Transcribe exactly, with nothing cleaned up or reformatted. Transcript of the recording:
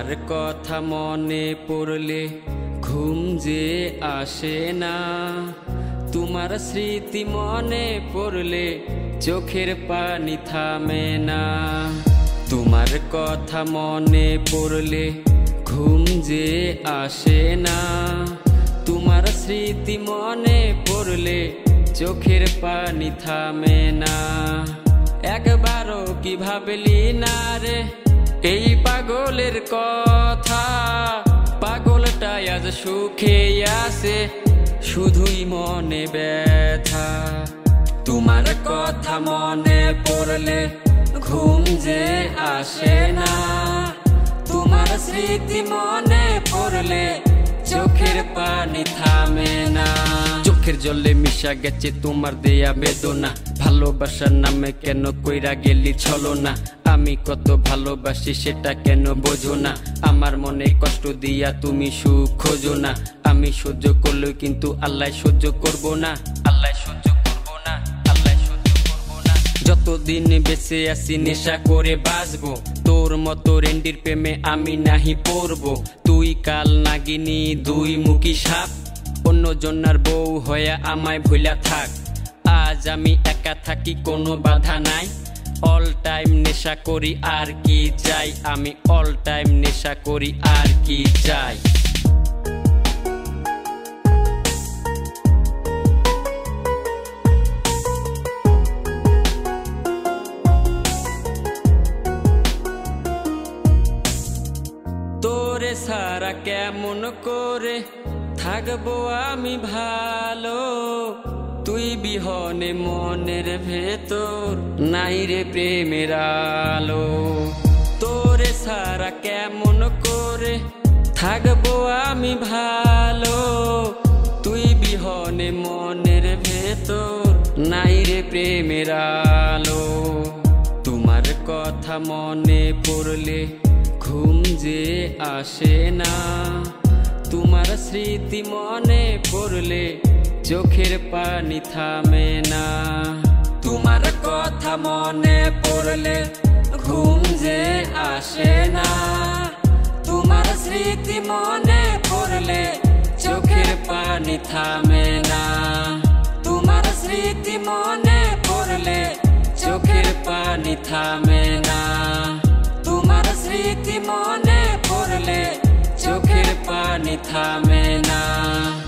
তোমার কথা মনে পড়লে ঘুম যে আসে না, তোমার স্মৃতি মনে পড়লে চোখের পানি থামে না। তোমার কথা মনে পড়লে ঘুম যে আসে না, তোমার স্মৃতি মনে পড়লে চোখের পানি থামে না। একবারও কি ভাবলি না রে এই পাগলের কথা, পাগলটা আজ সুখে আছে শুধুই মনে ব্যথা। তোমার কথা মনে পড়লে ঘুম যে আসে না, তোমার স্মৃতি মনে পড়লে চোখের পানি থামে না। চোখের জলে মিশা গেছে তোমার দেয়া বেদনা, ভালোবাসার নামে কেন কইরা গেলি ছলনা। আমি কত ভালোবাসি সেটা কেন বোঝো না, আমার মনে কষ্ট দিয়া তুমি সুখ খোঁজো না। আমি সহ্য করলেও কিন্তু আল্লাহ সহ্য করব না, আল্লাহ সহ্য করব না, আল্লাহ সহ্য করব না। যতদিন বেঁচে আছি নেশা করে বাঁচবো, তোর মতো রেন্ডির প্রেমে আমি নাহি পড়বো। তুই কাল নাগিনী দুই মুখী সাপ, অন্য জন্নার বউ হয়ে আমায় ভুলা থাক। আজ আমি একা থাকি কোনো বাধা নাই, অল টাইম নেশা করি আর কি চাই, আমি অল টাইম নেশা করি আর কি চাই। তোরে সারা কেমন করে থাকবো আমি ভালো, তুই বিহনে মনের ভেতর নাই রে প্রেমের আলো। তোরে সারা কেমন করে থাকবো আমি ভালো, তুই বিহনে মনের ভেতর নাই রে প্রেমের আলো। তোমার কথা মনে পড়লে ঘুম যে আসে না, তোমার স্মৃতি মনে পড়লে চোখের পানি থামে না। তোমার কথা মনে পড়লে ঘুম যে আসে না, তোমার স্মৃতি মনে পড়লে চোখের পানি থামে না। তোমার স্মৃতি মনে পড়লে চোখের পানি থামে না, তোমার স্মৃতি মনে পড়লে চোখের পানি থামে না।